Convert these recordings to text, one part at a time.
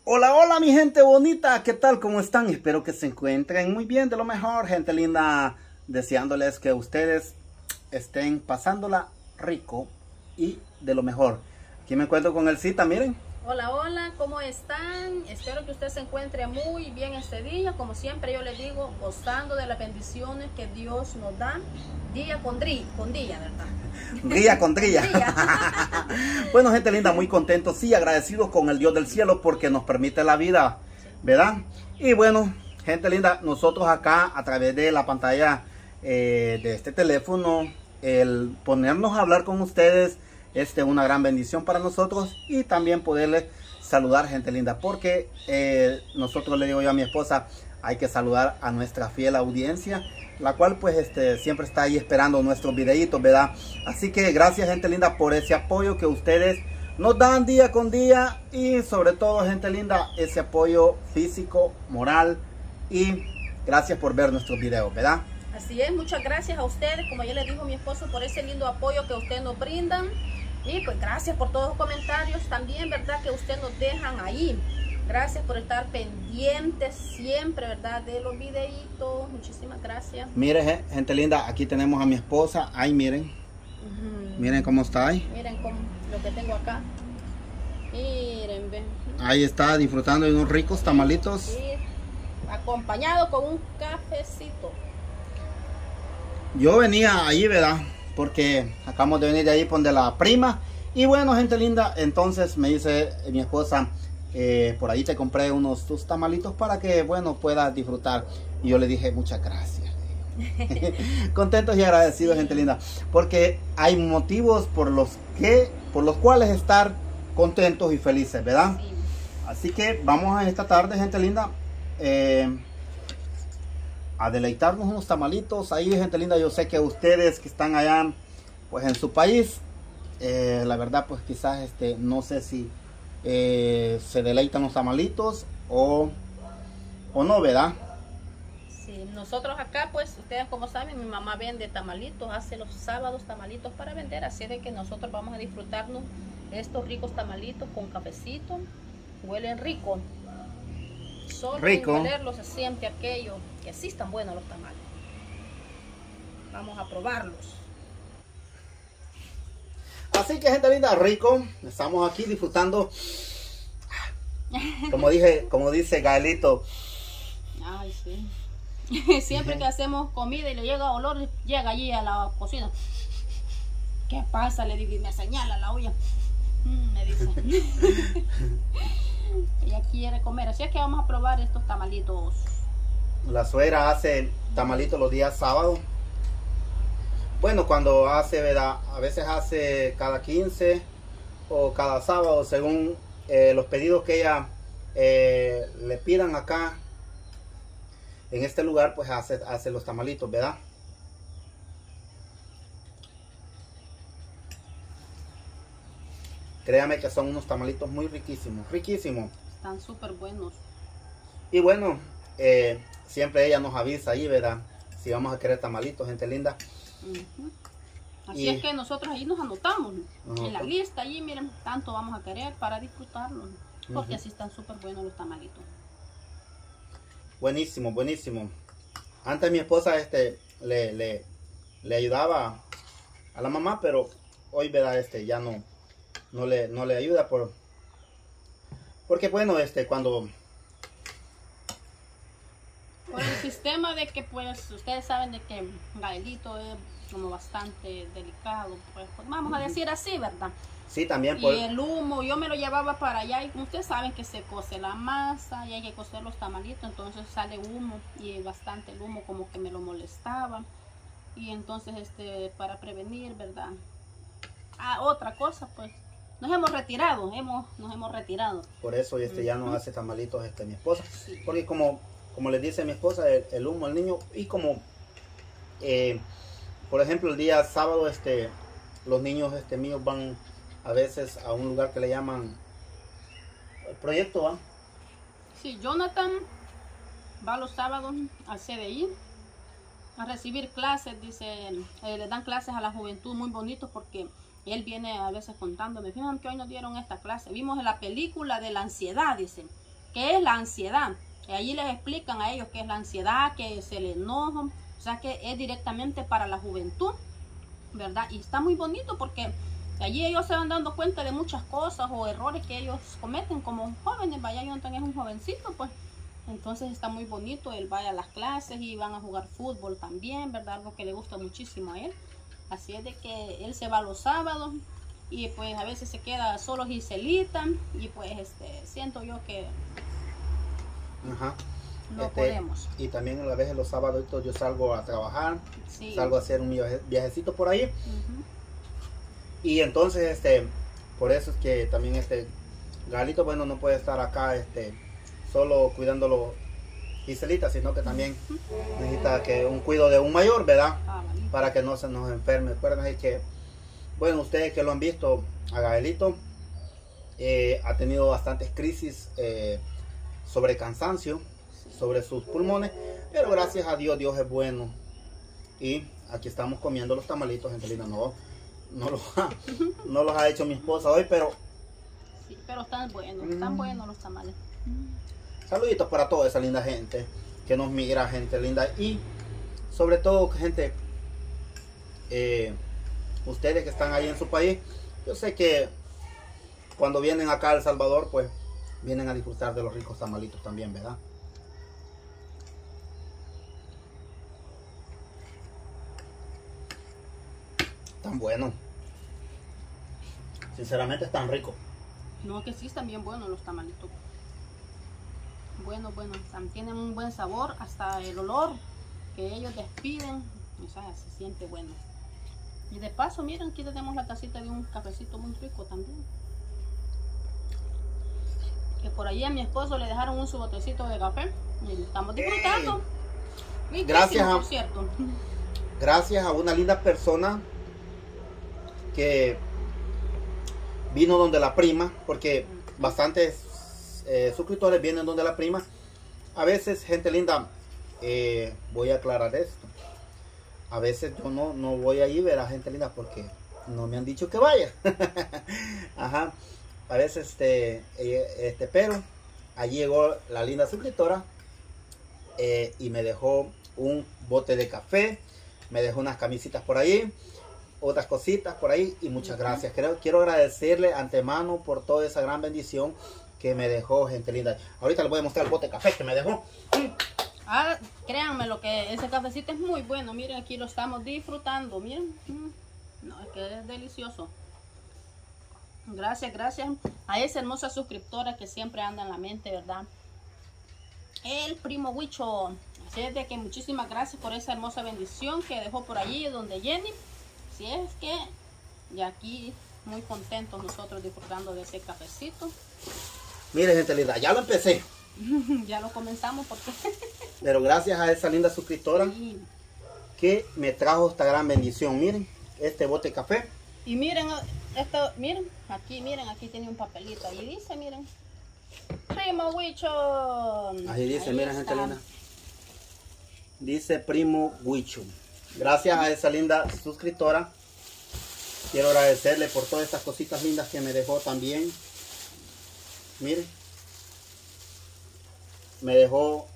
Hola, hola mi gente bonita, ¿qué tal? ¿Cómo están? Espero que se encuentren muy bien, de lo mejor, gente linda. Deseándoles que ustedes estén pasándola rico y de lo mejor. Aquí me encuentro con el Cita, miren. Hola, hola, ¿cómo están? Espero que usted se encuentre muy bien este día. Como siempre yo les digo, gozando de las bendiciones que Dios nos da día con día, ¿verdad? Día con día. Bueno, gente linda, muy contentos y agradecidos con el Dios del cielo porque nos permite la vida, ¿verdad? Y bueno, gente linda, nosotros acá a través de la pantalla de este teléfono, el ponernos a hablar con ustedes es una gran bendición para nosotros y también poderles saludar, gente linda, porque nosotros, le digo yo a mi esposa, hay que saludar a nuestra fiel audiencia, la cual pues siempre está ahí esperando nuestros videitos, ¿verdad? Así que gracias, gente linda, por ese apoyo que ustedes nos dan día con día y sobre todo, gente linda, ese apoyo físico, moral, y gracias por ver nuestros videos, ¿verdad? Así es, muchas gracias a ustedes, como ya les dijo mi esposo, por ese lindo apoyo que ustedes nos brindan. Y pues gracias por todos los comentarios también, ¿verdad? Que ustedes nos dejan ahí. Gracias por estar pendientes siempre, ¿verdad? De los videitos. Muchísimas gracias. Miren, gente linda, aquí tenemos a mi esposa. Ahí miren. Miren cómo está ahí. Miren lo que tengo acá. Miren, ven. Ahí está disfrutando de unos ricos tamalitos. Y acompañado con un cafecito. Yo venía ahí, ¿verdad? Porque acabamos de venir de ahí donde la prima. Y bueno, gente linda, entonces me dice mi esposa, por ahí te compré tus tamalitos para que, bueno, puedas disfrutar. Y yo le dije, muchas gracias. Contentos y agradecidos, gente linda, porque hay motivos por los cuales estar contentos y felices, ¿verdad? Sí. Así que vamos a esta tarde, gente linda, a deleitarnos unos tamalitos ahí, gente linda. Yo sé que ustedes que están allá pues en su país, la verdad pues quizás no sé si se deleitan los tamalitos o no, ¿verdad? Sí, nosotros acá pues ustedes como saben, mi mamá vende tamalitos, hace los sábados tamalitos para vender, así de que nosotros vamos a disfrutarnos estos ricos tamalitos con cafecito. Huelen rico. Solo Rico. huelerlos se siente aquello, que sí están buenos los tamales. Vamos a probarlos. Así que, gente linda, rico. Estamos aquí disfrutando. Como dice Gaelito. Ay, sí. Siempre que hacemos comida y le llega olor, llega allí a la cocina. ¿Qué pasa? Le digo y me señala la olla. Me dice. Ella quiere comer, así es que vamos a probar estos tamalitos. La suegra hace tamalitos los días sábados. Bueno, cuando hace, ¿verdad? A veces hace cada 15 o cada sábado, según los pedidos que ella le pidan acá en este lugar, pues hace los tamalitos, ¿verdad? Créame que son unos tamalitos muy riquísimos, riquísimos. Están súper buenos. Y bueno, siempre ella nos avisa ahí, ¿verdad? Si vamos a querer tamalitos, gente linda. Así es que nosotros ahí nos anotamos en la lista, allí miren, tanto vamos a querer para disfrutarlos, porque así están súper buenos los tamalitos. Buenísimo, buenísimo. Antes mi esposa le ayudaba a la mamá, pero hoy, ¿verdad? Ya no le ayuda porque bueno, cuando Por el sistema de que pues ustedes saben de que Gaelito es como bastante delicado, pues vamos a decir así, ¿verdad? Sí, también y el humo, yo me lo llevaba para allá y ustedes saben que se cose la masa y hay que cocer los tamalitos, entonces sale humo y bastante el humo como que me lo molestaba y entonces para prevenir, ¿verdad? Otra cosa, pues nos hemos retirado. Por eso ya no hace tamalitos mi esposa, sí. Porque como les dice mi esposa, el humo, el niño, y como por ejemplo el día sábado los niños míos van a veces a un lugar que le llaman el proyecto, ¿va? Sí, Jonathan va los sábados al CDI a recibir clases, dice, le dan clases a la juventud muy bonitos porque él viene a veces contándome, fíjate que hoy nos dieron esta clase, vimos en la película de la ansiedad, dice, qué es la ansiedad. Y allí les explican a ellos qué es la ansiedad, qué es el enojo. O sea que es directamente para la juventud, ¿verdad? Y está muy bonito porque allí ellos se van dando cuenta de muchas cosas o errores que ellos cometen como jóvenes. Vaya, Jonathan es un jovencito, pues. Entonces está muy bonito, él va a las clases y van a jugar fútbol también, ¿verdad? Algo que le gusta muchísimo a él. Así es de que él se va los sábados y pues a veces se queda solo Giselita y pues siento yo que Ajá. no podemos. Y también a veces los sábados yo salgo a trabajar, Sí. salgo a hacer un viajecito por ahí. Y entonces por eso es que también Galito, bueno, no puede estar acá solo cuidándolo Giselita, sino que también necesita que un cuidado de un mayor, ¿verdad? Para que no se nos enferme. Acuérdense que, bueno, ustedes que lo han visto, a Gaelito ha tenido bastantes crisis sobre cansancio, sobre sus pulmones, pero gracias a Dios, Dios es bueno. Y aquí estamos comiendo los tamalitos, gente linda. No los ha hecho mi esposa hoy, pero... Sí, pero están buenos los tamales. Saluditos para toda esa linda gente que nos mira, gente linda. Y sobre todo, gente, ustedes que están ahí en su país, yo sé que cuando vienen acá a El Salvador, pues vienen a disfrutar de los ricos tamalitos también, ¿verdad? Tan bueno. Sinceramente están ricos. No, que sí están bien buenos los tamalitos. Bueno, tienen un buen sabor, hasta el olor que ellos despiden, o sea, se siente bueno. Y de paso, miren, aquí tenemos la tacita de un cafecito muy rico también. Que por allí a mi esposo le dejaron un su botecito de café y lo estamos disfrutando. Gracias por cierto. Gracias a una linda persona que vino donde la prima, porque bastantes suscriptores vienen donde la prima. A veces, gente linda, voy a aclarar esto. A veces yo no voy a ir a ver a gente linda porque no me han dicho que vaya. Ajá. A veces, pero allí llegó la linda suscriptora y me dejó un bote de café, me dejó unas camisitas por ahí, otras cositas por ahí, y muchas gracias. Quiero agradecerle antemano por toda esa gran bendición que me dejó, gente linda. Ahorita les voy a mostrar el bote de café que me dejó. Ah, créanme lo que ese cafecito es muy bueno. Miren, aquí lo estamos disfrutando. Miren, no, es que es delicioso. Gracias a esa hermosa suscriptora que siempre anda en la mente, ¿verdad? El primo Huicho. Así es de que muchísimas gracias por esa hermosa bendición que dejó por allí donde Jenny. Si es que, y aquí muy contentos nosotros disfrutando de ese cafecito. Mire, gente linda, ya lo empecé. Ya lo comenzamos porque... Pero gracias a esa linda suscriptora que me trajo esta gran bendición. Miren, este bote de café. Y miren, miren, aquí tiene un papelito. Ahí dice, miren. Primo Huicho. Ahí dice, miren, gente linda. Dice Primo Huicho. Gracias a esa linda suscriptora. Quiero agradecerle por todas estas cositas lindas que me dejó también. Miren. Me dejó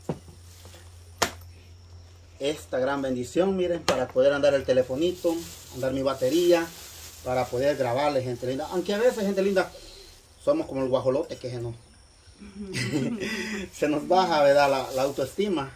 esta gran bendición, miren, para poder andar el telefonito, andar mi batería, para poder grabarle, gente linda. Aunque a veces, gente linda, somos como el guajolote que se nos baja, ¿verdad? La autoestima.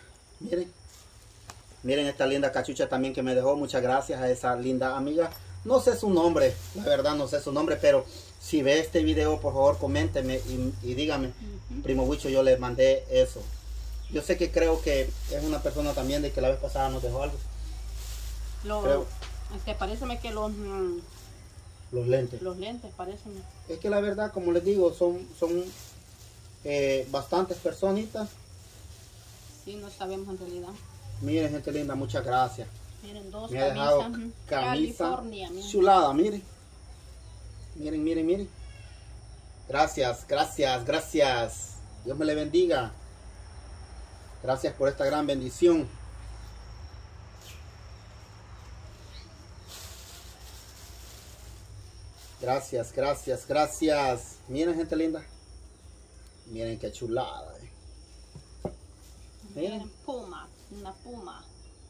Miren esta linda cachucha también que me dejó. Muchas gracias a esa linda amiga. No sé su nombre, la verdad no sé su nombre, pero si ve este video, por favor, coménteme y dígame, Primo Huicho, yo le mandé eso. Yo sé que creo que es una persona también de que la vez pasada nos dejó algo. Paréceme que los lentes. Los lentes, parecen. Es que la verdad, como les digo, son bastantes personitas. Sí, no sabemos en realidad. Miren, gente linda, muchas gracias. Miren, dos me ha dejado camisa chulada, miren. Miren. Gracias. Dios me le bendiga. Gracias por esta gran bendición. Gracias. Miren, gente linda. Miren qué chulada. Miren, puma, una puma.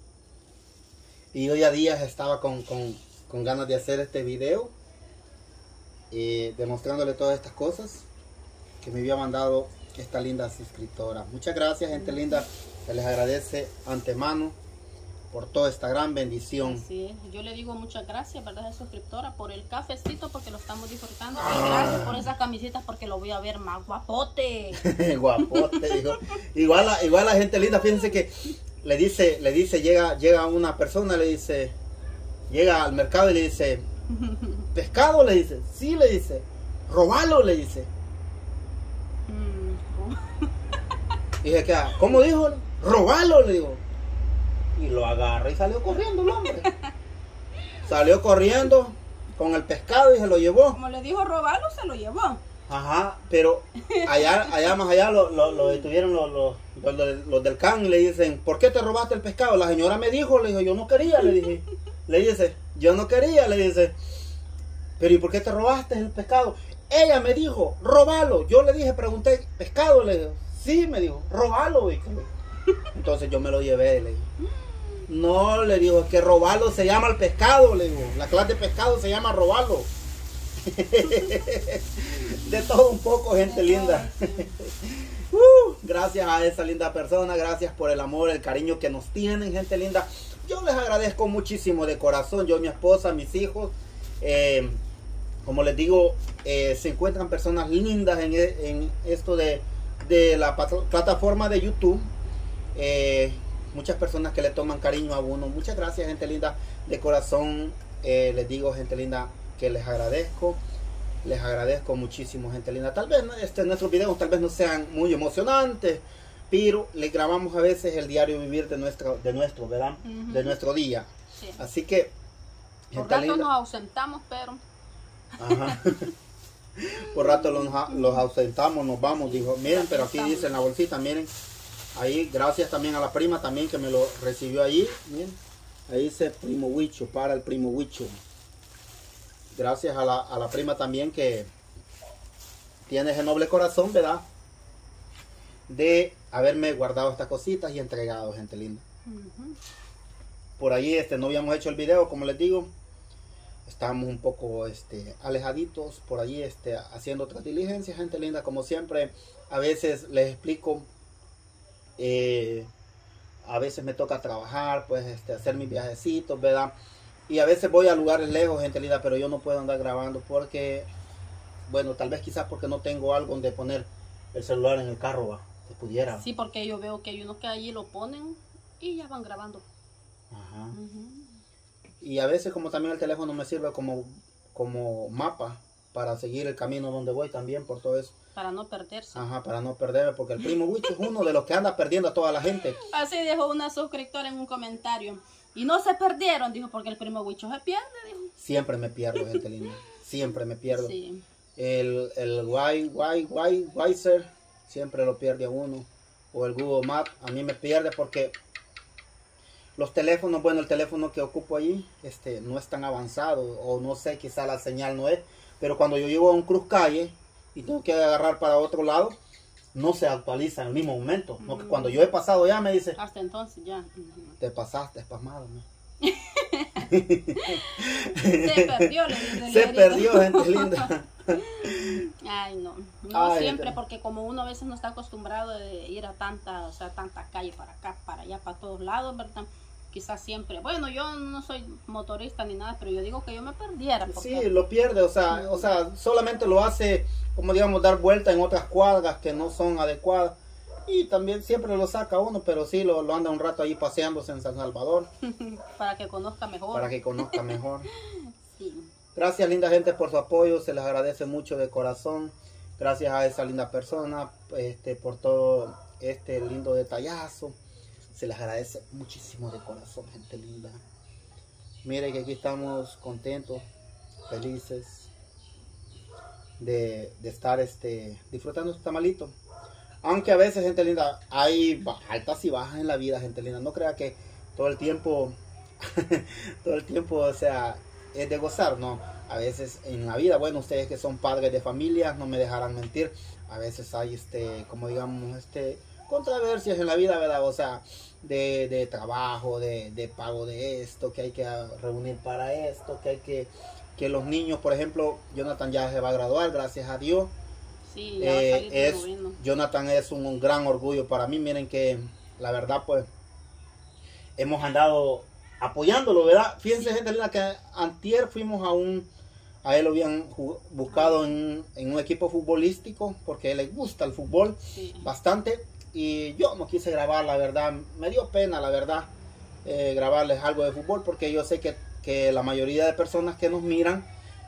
Y hoy a días estaba con ganas de hacer este video, demostrándole todas estas cosas que me había mandado esta linda suscriptora. Muchas gracias, gente linda. Se les agradece antemano por toda esta gran bendición. Sí, yo le digo muchas gracias, ¿verdad, suscriptora? Por el cafecito, porque lo estamos disfrutando. Y gracias por esas camisetas, porque lo voy a ver más guapote. Guapote, dijo. Igual la gente linda, fíjense que le dice, llega una persona, le dice, llega al mercado y le dice, pescado, le dice, sí, le dice, robalo, le dice. Y dije, ¿cómo dijo? Robalo, le digo. Y lo agarra y salió corriendo el hombre. Salió corriendo con el pescado y se lo llevó. Como le dijo robarlo, se lo llevó. Ajá, pero allá más allá lo detuvieron los del CAN y le dicen, ¿por qué te robaste el pescado? La señora me dijo, le dijo, yo no quería, le dije. Le dice, yo no quería, le dice. Pero ¿y por qué te robaste el pescado? Ella me dijo, róbalo. Yo le dije, pregunté, ¿pescado? Le dijo, sí, me dijo, róbalo. Entonces yo me lo llevé, le dije. No, le digo, es que robarlo se llama el pescado, le digo. La clase de pescado se llama robarlo. De todo un poco, gente linda. Gracias a esa linda persona, gracias por el amor, el cariño que nos tienen, gente linda. Yo les agradezco muchísimo de corazón, yo, mi esposa, mis hijos. Como les digo, se encuentran personas lindas en esto de la plataforma de YouTube. Muchas personas que le toman cariño a uno. Muchas gracias, gente linda, de corazón. Les digo, gente linda, que les agradezco muchísimo, gente linda. Tal vez nuestros videos tal vez no sean muy emocionantes, pero les grabamos a veces el diario vivir de nuestro, ¿verdad? De nuestro día. Sí. Así que, por rato nos ausentamos, pero ajá. Por rato los ausentamos, nos vamos, dijo. Miren, pero aquí dice en la bolsita, miren. Ahí, gracias también a la prima también que me lo recibió allí. Miren, ahí dice Primo Huicho, para el Primo Huicho. Gracias a la prima también que tiene ese noble corazón, ¿verdad? De haberme guardado estas cositas y entregado, gente linda. Por ahí no habíamos hecho el video, como les digo. Estábamos un poco alejaditos por allí haciendo otras diligencias, gente linda. Como siempre, a veces les explico. A veces me toca trabajar, pues hacer mis viajecitos, ¿verdad? Y a veces voy a lugares lejos, gente linda, pero yo no puedo andar grabando porque, bueno, tal vez quizás porque no tengo algo donde poner el celular en el carro, ¿va? Se pudiera. Sí, porque yo veo que hay unos que allí lo ponen y ya van grabando. Ajá. Y a veces como también el teléfono me sirve como mapa para seguir el camino donde voy también, por todo eso. Para no perderse. Ajá, para no perderme, porque el Primo Huicho es uno de los que anda perdiendo a toda la gente. Así dijo una suscriptora en un comentario. Y no se perdieron, dijo, porque el Primo Huicho se pierde, dijo. Siempre me pierdo, gente linda. Siempre me pierdo. Sí. El Wiser siempre lo pierde a uno. O el Google Maps, a mí me pierde porque los teléfonos, bueno, el teléfono que ocupo allí, no es tan avanzado. O no sé, quizá la señal no es. Pero cuando yo llego a un cruz calle y tengo que agarrar para otro lado, no se actualiza en el mismo momento. No, que cuando yo he pasado ya me dice, hasta entonces ya. Te pasaste, espasmado, ¿no? Se perdió, se perdió, gente linda. Ay, no. Ay, siempre, porque como uno a veces no está acostumbrado de ir a tanta calle para acá, para allá, para todos lados, ¿verdad? Quizás siempre, bueno, yo no soy motorista ni nada, pero yo digo que yo me perdiera. Porque... Sí, lo pierde, o sea, solamente lo hace, como digamos, dar vuelta en otras cuadras que no son adecuadas. Y también siempre lo saca uno, pero sí lo anda un rato ahí paseándose en San Salvador. Para que conozca mejor. Para que conozca mejor. Sí. Gracias, linda gente, por su apoyo, se les agradece mucho de corazón. Gracias a esa linda persona, por todo este lindo detallazo. Se les agradece muchísimo de corazón, gente linda. Mire que aquí estamos contentos, felices de estar disfrutando este tamalito. Aunque a veces, gente linda, hay altas y bajas en la vida, gente linda. No crea que todo el tiempo, o sea, es de gozar, no. A veces en la vida, bueno, ustedes que son padres de familia, no me dejarán mentir. A veces hay, como digamos, controversias en la vida, ¿verdad? O sea, de trabajo, de pago de esto, que hay que reunir para esto, que hay que los niños, por ejemplo, Jonathan ya se va a graduar, gracias a Dios. Sí, ya va a salir de noveno. Jonathan es un gran orgullo para mí. Miren que la verdad, pues, hemos andado apoyándolo, ¿verdad? Fíjense, Sí. gente linda, que antier fuimos a él lo habían buscado en un equipo futbolístico, porque a él le gusta el fútbol Sí. bastante, y yo no quise grabar, la verdad, me dio pena, la verdad, grabarles algo de fútbol, porque yo sé que la mayoría de personas que nos miran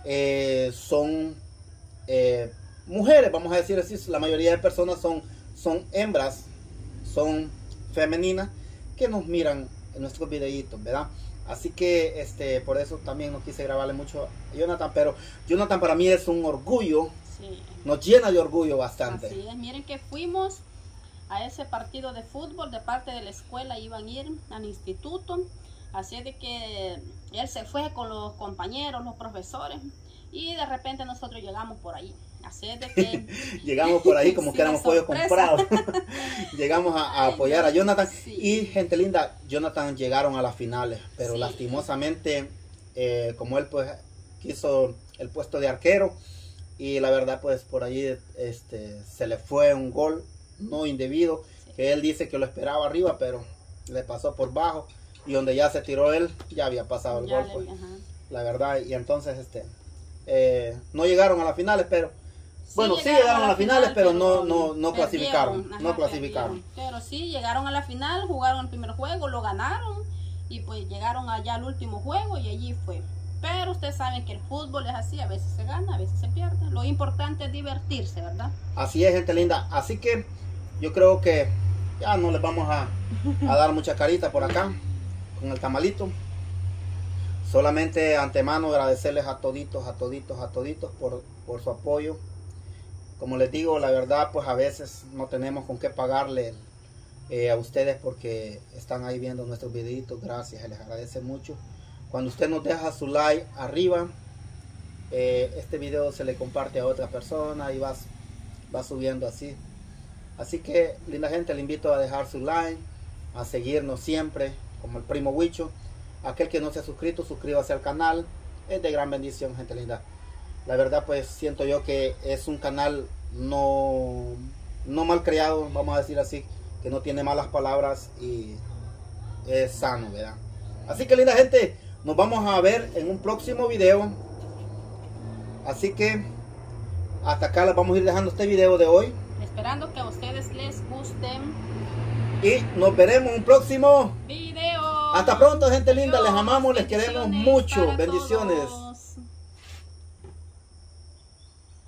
son mujeres, vamos a decir así. La mayoría de personas son hembras, son femeninas, que nos miran en nuestros videitos, ¿verdad? Así que por eso también no quise grabarle mucho a Jonathan, pero Jonathan para mí es un orgullo, Sí. nos llena de orgullo bastante. Así es, miren que fuimos a ese partido de fútbol de parte de la escuela, iban a ir al instituto, así de que él se fue con los compañeros, los profesores, y de repente nosotros llegamos por ahí, así de que llegamos por ahí como sí, que éramos pollo sorpresa. comprado. Llegamos a apoyar a Jonathan. Sí. Y gente linda, Jonathan llegaron a las finales, pero Sí. lastimosamente, como él pues quiso el puesto de arquero, y la verdad pues por ahí se le fue un gol no indebido, Sí. que él dice que lo esperaba arriba, pero le pasó por bajo, y donde ya se tiró él, ya había pasado el Ya gol, le- pues, ajá. la verdad. Y entonces no llegaron a las finales, pero bueno, sí llegaron llegaron a las finales, pero no perdieron, clasificaron, ajá, no clasificaron. perdieron. Pero sí, llegaron a la final, jugaron el primer juego, lo ganaron y pues llegaron allá al último juego y allí fue. Pero ustedes saben que el fútbol es así, a veces se gana, a veces se pierde. Lo importante es divertirse, ¿verdad? Así es, gente linda. Así que yo creo que ya no les vamos a dar mucha carita por acá con el tamalito. Solamente antemano agradecerles a toditos por su apoyo. Como les digo, la verdad, pues a veces no tenemos con qué pagarle a ustedes porque están ahí viendo nuestros videitos. Gracias, se les agradece mucho. Cuando usted nos deja su like arriba, este video se le comparte a otra persona y va subiendo así. Así que, linda gente, le invito a dejar su like, a seguirnos siempre, como el primo Huicho. Aquel que no se ha suscrito, suscríbase al canal. Es de gran bendición, gente linda. La verdad, pues siento yo que es un canal no mal creado, vamos a decir así, que no tiene malas palabras y es sano, ¿verdad? Así que, linda gente, nos vamos a ver en un próximo video. Así que hasta acá les vamos a ir dejando este video de hoy. Esperando que a ustedes les gusten Y nos veremos en un próximo video. Hasta pronto, gente linda. Les Adiós, amamos, les queremos bendiciones mucho. para Bendiciones. todos.